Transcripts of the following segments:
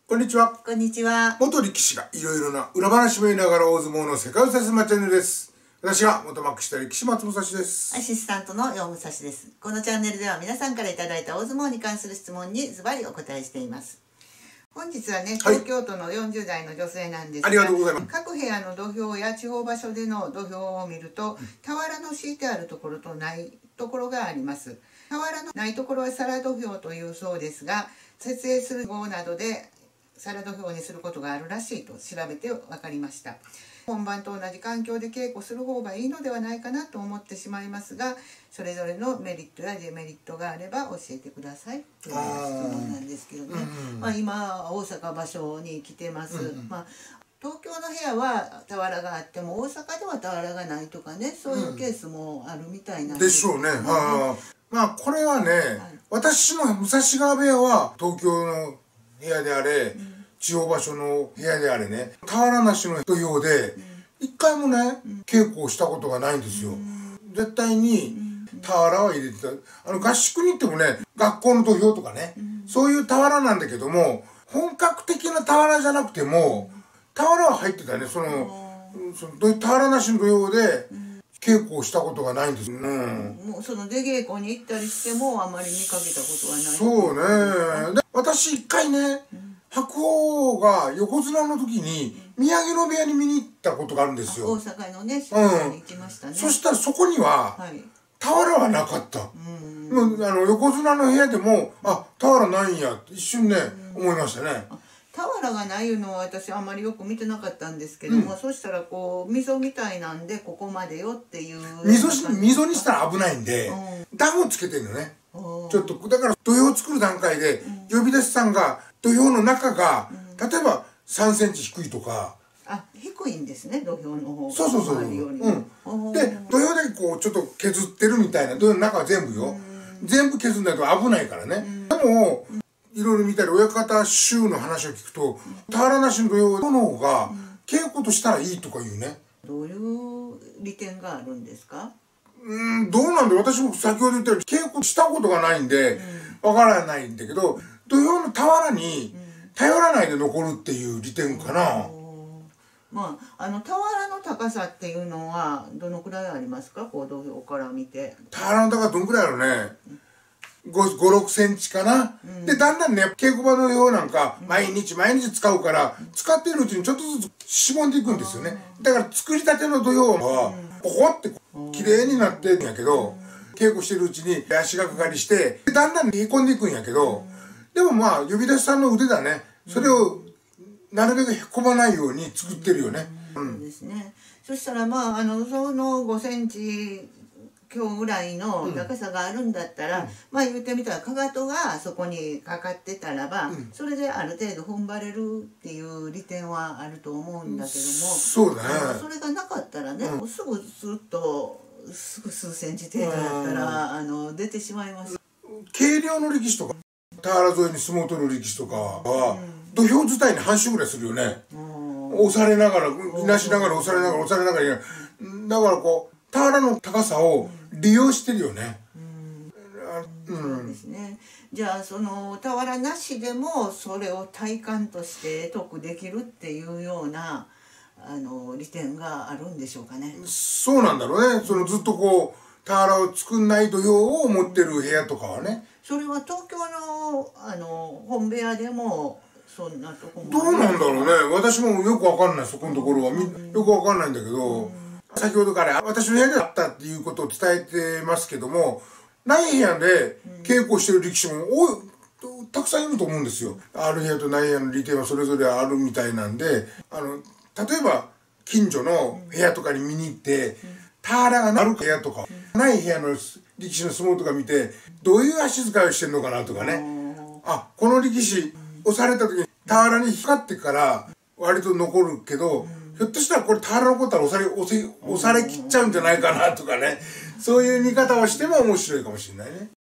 こんにちは。 こんにちは。 元力士がいろいろな裏話も言いながら大相撲の世界を指すチャンネルです。私が元幕下力士松武蔵です。 アシスタントの楊武蔵です。このチャンネルでは皆さんからいただいた大相撲に関する質問にズバリお答えしています。本日はね、東京都の40代の女性なんですが、 ありがとうございます。 各部屋の土俵や地方場所での土俵を見ると、俵の敷いてあるところとないところがあります。俵のないところは皿土俵というそうですが、設営する方などで皿土俵にすることがあるらしいと調べて分かりました。本番と同じ環境で稽古する方がいいのではないかなと思ってしまいますが、それぞれのメリットやデメリットがあれば教えてくださいという質問なんですけどね。今大阪場所に来てます。東京の部屋は俵があっても大阪では俵がないとかね、そういうケースもあるみたいなんでしょうね。これはね、私の武蔵川部屋は東京の部屋であれ、地方場所の部屋であれね、俵なしの土俵で一回もね、稽古をしたことがないんですよ。絶対に俵は入れてた。合宿に行ってもね、学校の土俵とかね、そういう俵なんだけども、本格的な俵じゃなくても俵は入ってたね。俵なしの土俵で稽古をしたことがないんです。 もうその出稽古に行ったりしてもあまり見かけたことはない。 そうね。で、私一回ね、白鵬が横綱の時に宮城野部屋に見に行ったことがあるんですよ。 大阪のね、に行きましたね。 そしたらそこには俵はなかった。横綱の部屋でも俵ないんやって一瞬ね思いましたね。 俵がないのは私あんまりよく見てなかったんですけども、そしたらこう溝みたいなんでここまでよっていう溝にしたら危ないんでダムをつけてるのね。ちょっとだから土俵を作る段階で呼び出しさんが土俵の中が例えば3センチ低いとか。 低いんですね、土俵の方が。 そうで土俵でこうちょっと削ってるみたいな、土俵の中は全部よ、全部削んないと危ないからね。でもいろいろ見たり親方衆の話を聞くと俵なしの土俵の方が稽古としたらいいとか言うね。 どういう利点があるんですか？ どうなんで、私も先ほど言ったように稽古したことがないんでわからないんだけど、土俵の俵に頼らないで残るっていう利点かな。 俵の高さっていうのはどのくらいありますか？こう土俵から見て。 俵の高さどんくらいあるね。5、6センチかな。で、だんだんね、稽古場のようなんか、毎日使うから、使ってるうちにちょっとずつしぼんでいくんですよね。だから作りたての土俵は、ポコって綺麗になってんやけど、稽古してるうちに足がかかりして、だんだんへこんでいくんやけど、でも呼び出しさんの腕だね。それを、なるべくへこまないように作ってるよね。 そうですね。そしたらその5センチ今日ぐらいの高さがあるんだったら、言ってみたらかかとがそこにかかってたらば、それである程度踏ん張れるっていう利点はあると思うんだけども、 そうだね。 それがなかったらね、すぐ数センチ程度だったら出てしまいます。 軽量の力士とか俵沿いに相撲を取る力士とかは土俵伝いに半周ぐらいするよね。押されながらいなしながら押されながら押されながら、だからこう俵の高さを利用してるよね。 そうですね。じゃあその俵なしでもそれを体感として得できるっていうような利点があるんでしょうかね。 そうなんだろうね。ずっとこう俵を作んない土俵を持ってる部屋とかはね。 それは東京の本部屋でもそんなとこもどうなんだろうね。私もよくわかんない、そこのところはよくわかんないんだけど、先ほどから私の部屋であったっていうことを伝えてますけども、ない部屋で稽古してる力士もたくさんいると思うんですよ。ある部屋とない部屋の利点はそれぞれあるみたいなんで、例えば近所の部屋とかに見に行って俵がある部屋とかない部屋の力士の相撲とか見て、どういう足遣いをしてるのかなとかね、この力士押された時に俵に引っかかってから割と残るけど、ひょっとしたらこれ俵残ったら押されきっちゃうんじゃないかなとかね、そういう見方をしても面白いかもしれないね。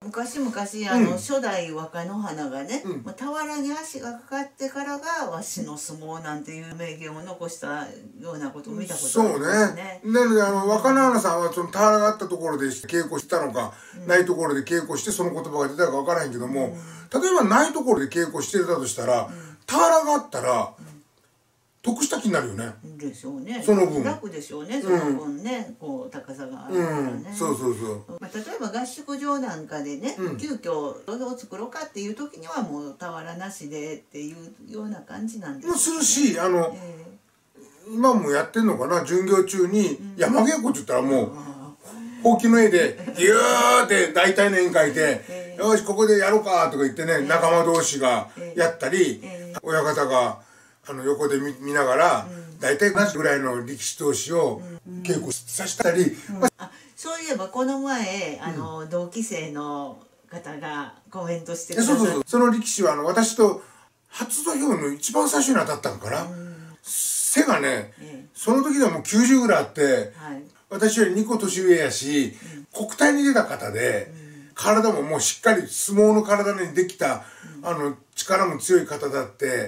昔々初代若乃花がね、俵に足がかかってからがわしの相撲なんていう名言を残したようなことを見たことありますね。 そうね。なので若乃花さんはその俵があったところで稽古したのか、ないところで稽古してその言葉が出たか分からへんけども、例えばないところで稽古してたとしたら、俵があったら得した気になるよね。 でしょうね。 その分楽でしょうね。その分ね、こう高さがあるからね。 そうそうそう。 例えば合宿場なんかでね、急遽土俵を作ろうかっていう時にはもう俵なしでっていうような感じなんですよね。 するし、今もやってんのかな、巡業中に山稽古って言ったらもうほうきの絵でギューって大体の絵に描いて、よしここでやろうかとか言ってね、仲間同士がやったり、親方が横で見ながら、大体同じぐらいの力士同士を稽古させたり。 そういえばこの前同期生の方がコメントしてくださって、 その力士は私と初土俵の一番最初に当たったんかな。背がね、その時ではもう90ぐらいあって、私より2個年上やし、国体に出た方で、体ももうしっかり相撲の体にできた、力も強い方だって、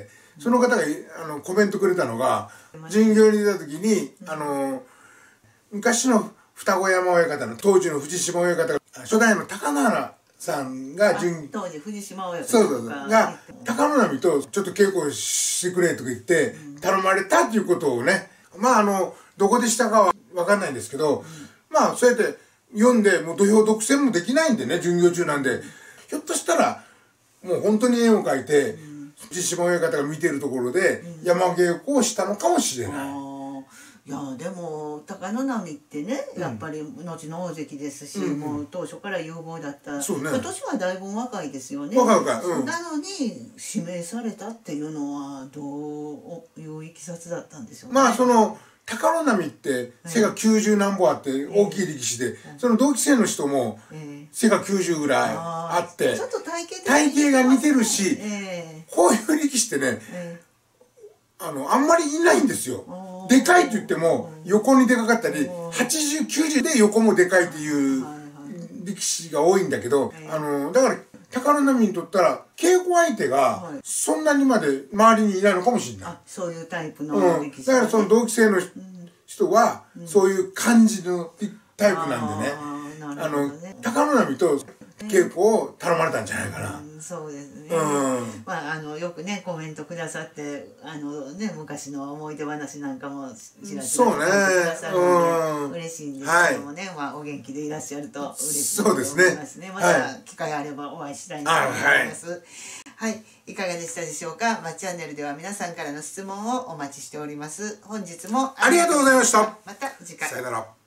その方がコメントくれたのが、巡業に出た時に昔の二子山親方の当時の藤島親方が初代の貴乃花さんが当時藤島親方が貴乃波とちょっと稽古してくれとか言って頼まれたっていうことをね、まあどこでしたかは分かんないんですけど、まあそうやって読んでもう土俵独占もできないんでね、巡業中なんで、ひょっとしたらもう本当に絵を描いて藤島親方が見てるところで山稽古をしたのかもしれない。 いやでも貴乃波ってね、やっぱり後の大関ですし、もう当初から有望だった。年はだいぶ若いですよね。なのに指名されたっていうのはどういういきさつだったんでしょうね。 まあ貴乃波って背が90何歩あって大きい力士で、その同期生の人も背が90ぐらいあって、 ちょっと体型が似てるし、こういう力士ってね、あんまりいないんですよ。でかいと言っても横にでかかったり、80、90で横もでかいっていう力士が多いんだけど、だから貴乃波にとったら稽古相手がそんなにまで周りにいないのかもしれない。 そういうタイプの力士、 だからその同期生の人はそういう感じのタイプなんでね、貴乃波と稽古を頼まれたんじゃないかな。 そうですね。まあよくねコメントくださってね昔の思い出話なんかもちらちらとくださるので嬉しいんですけどもね、まあお元気でいらっしゃると嬉しいと思いますね。また機会あればお会いしたいなと思います。はい、いかがでしたでしょうか。チャンネルでは皆さんからの質問をお待ちしております。本日もありがとうございました。 また次回。 さよなら。